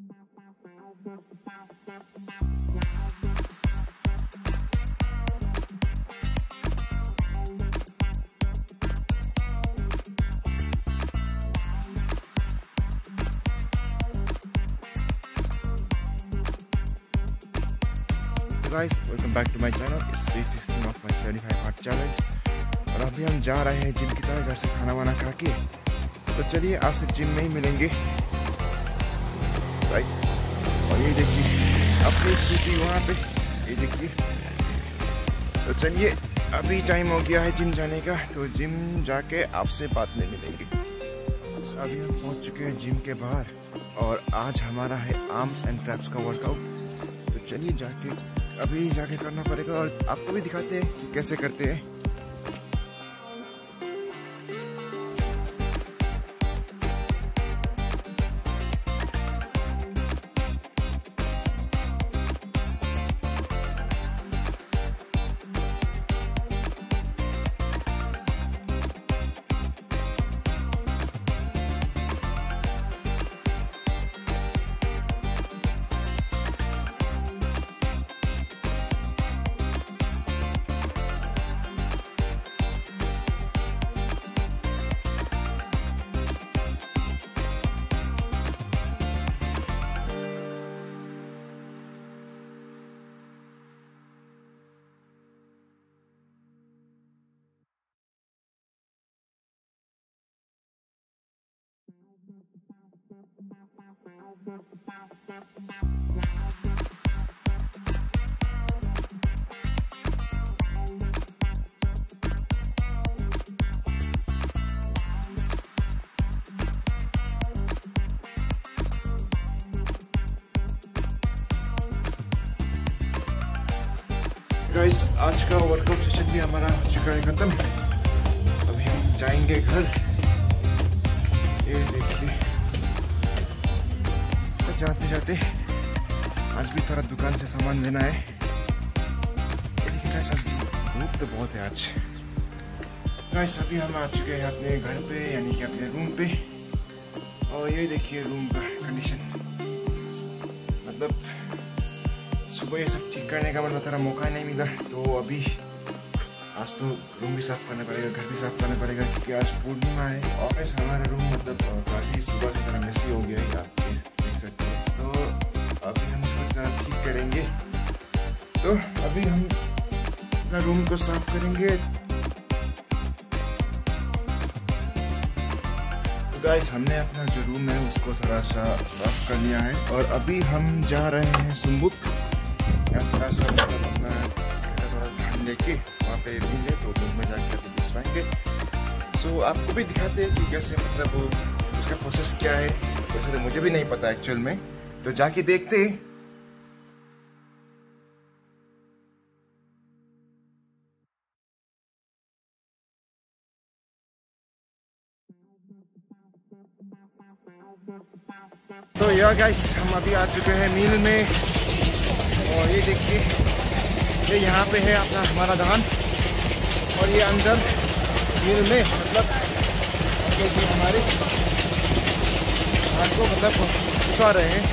guys, welcome back to my channel. It's day 16 of my 75 hard challenge. और अभी हम जा रहे हैं जिम की तरफ, घर से खाना वाना खा के। तो चलिए आपसे जिम में ही मिलेंगे, राइट। और ये देखिए अपनी स्कूटी वहाँ पे, ये देखिए। तो चलिए अभी टाइम हो गया है जिम जाने का, तो जिम जाके आपसे बाद में मिलेंगे। अभी हम पहुँच चुके हैं जिम के बाहर और आज हमारा है आर्म्स एंड ट्रैप्स का वर्कआउट। तो चलिए अभी जाके करना पड़ेगा और आपको भी दिखाते हैं कि कैसे करते हैं। गाइस, आज का वर्कआउट सेशन भी हमारा हो चुका है खत्म। अभी हम जाएंगे घर। ये देखिए, जाते जाते आज भी थोड़ा दुकान से सामान लेना है। ये देखिए गाइस, आज धूप तो बहुत है आज। गाइस, अभी हम आ चुके हैं अपने घर पे, यानी कि अपने रूम पे। और ये देखिए रूम का कंडीशन, मतलब सुबह ये सब ठीक करने का मतलब थोड़ा मौका नहीं मिला। तो अभी आज तो रूम भी साफ करना पड़ेगा, घर भी साफ करना पड़ेगा, क्योंकि आज पूर्णिमा है। और हमारा रूम मतलब काफ़ी सुबह से थोड़ा मेसी हो गया है, आप देख सकते हैं। तो अभी हम इसको जरा ठीक करेंगे। तो अभी हम अपना रूम को साफ करेंगे। तो गाइस, हमने अपना जो रूम है उसको थोड़ा सा साफ कर लिया है और अभी हम जा रहे हैं सुम्बुक। थोड़ा सा मतलब अपना ध्यान लेके वहाँ पे मिले, तो रूम में जाके अभी बिछवाएंगे। सो आपको भी दिखाते हैं कि कैसे मतलब उसका प्रोसेस क्या है। वैसे तो मुझे भी नहीं पता एक्चुअल में, तो जाके देखते हैं। तो यार गाइस, हम अभी आ चुके हैं मील में। और ये देखिए, ये यहाँ पे है अपना हमारा धान, और ये अंदर मील में मतलब ये हमारे धान को मतलब घुसा रहे हैं।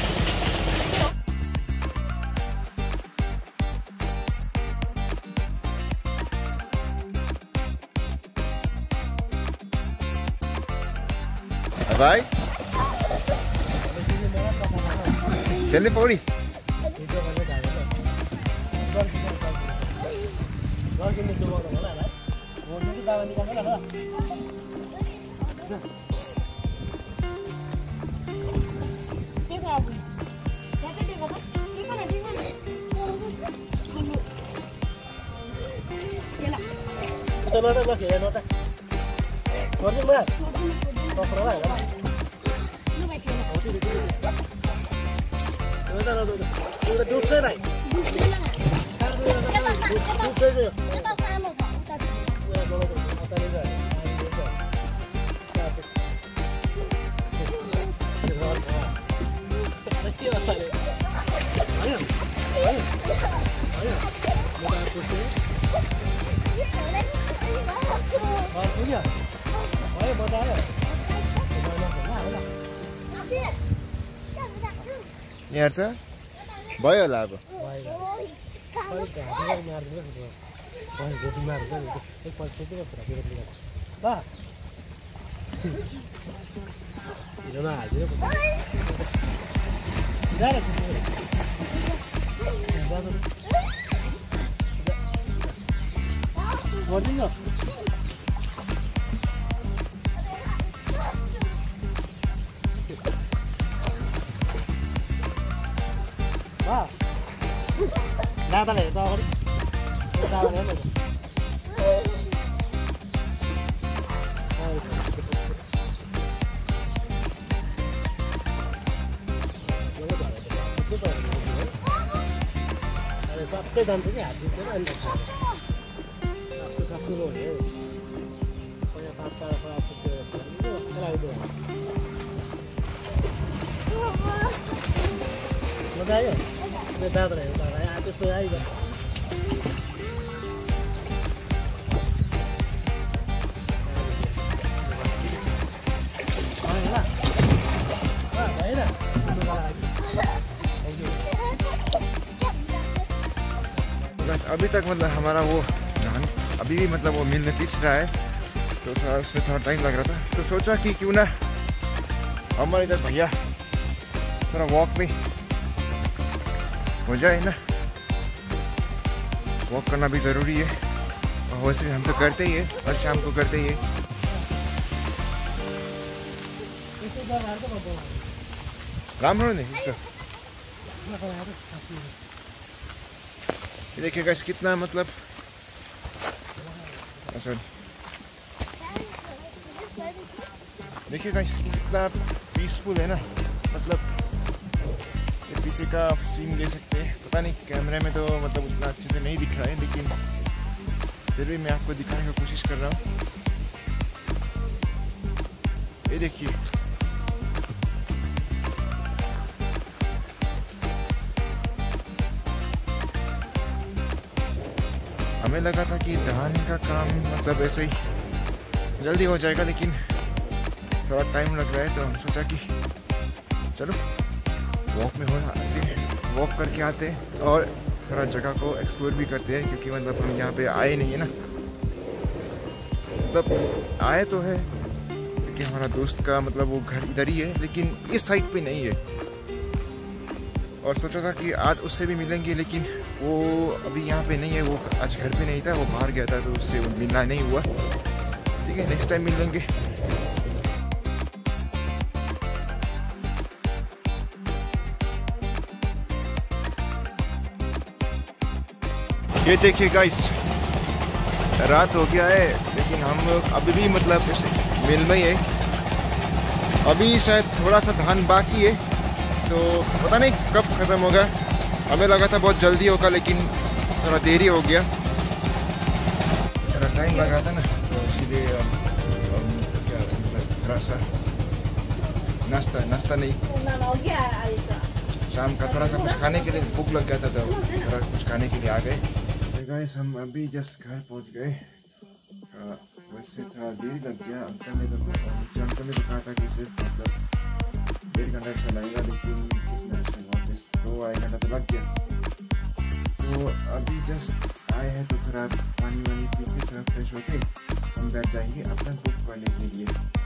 भाई चलिए पौड़ी। दूसरे नहीं यहाँ छ भयो होला अब बस अभी तक मतलब हमारा वो धान अभी भी मतलब वो मिल में पिस रहा है, तो थोड़ा उसमें थोड़ा टाइम लग रहा था। तो सोचा कि क्यों ना हमारे इधर भैया थोड़ा वॉक में हो जाए ना, वॉक करना भी ज़रूरी है। और वैसे हम तो करते ही है, हर शाम को करते ही है। राम्रो नहीं इसका देखिए गाइस कितना मतलब देखिए गाइस कितना पीसफुल है ना, मतलब ये पीछे का सीन ले सकते हैं। पता नहीं कैमरे में तो मतलब उतना अच्छे से नहीं दिख रहा है, लेकिन फिर भी मैं आपको दिखाने की कोशिश कर रहा हूँ। ये देखिए हमें लगा था कि धान का काम मतलब ऐसे ही जल्दी हो जाएगा, लेकिन थोड़ा टाइम लग रहा है। तो हम सोचा कि चलो वॉक में वॉक करके आते हैं और थोड़ा जगह को एक्सप्लोर भी करते हैं, क्योंकि मतलब हम यहाँ पे आए नहीं है ना, मतलब आए तो है क्योंकि हमारा दोस्त का मतलब वो घर इधर ही है, लेकिन इस साइड पे नहीं है। और सोचा था कि आज उससे भी मिलेंगे, लेकिन वो अभी यहाँ पे नहीं है, वो आज घर पे नहीं था, वो बाहर गया था, तो उससे मिलना नहीं हुआ। ठीक है, नेक्स्ट टाइम मिल लेंगे। ये देखिए गाइस रात हो गया है, लेकिन हम लोग अभी भी मतलब मिल में ही है। अभी शायद थोड़ा सा धान बाकी है, तो पता नहीं कब ख़त्म होगा। हमें लगा था बहुत जल्दी होगा, लेकिन थोड़ा देरी हो गया, थोड़ा टाइम लगा था ना, तो इसीलिए क्या थोड़ा सा नाश्ता नहीं, शाम का थोड़ा सा कुछ खाने के लिए भूख लग गया था, तो थोड़ा कुछ खाने के लिए आ गए। गाइस हम अभी जस्ट घर पहुंच गए। वैसे थोड़ा देरी लग गया। अंकल ने तो कहा था कि सिर्फ मतलब 1.5 घंटा ऐसा लगेगा, लेकिन वापस 2-2.5 घंटा तो लग गया। तो अभी जस्ट आए हैं, तो थोड़ा पानी वानी पी के थोड़ा फ्रेश होके हम बैठ जाएंगे अपना बुक पढ़ने के लिए।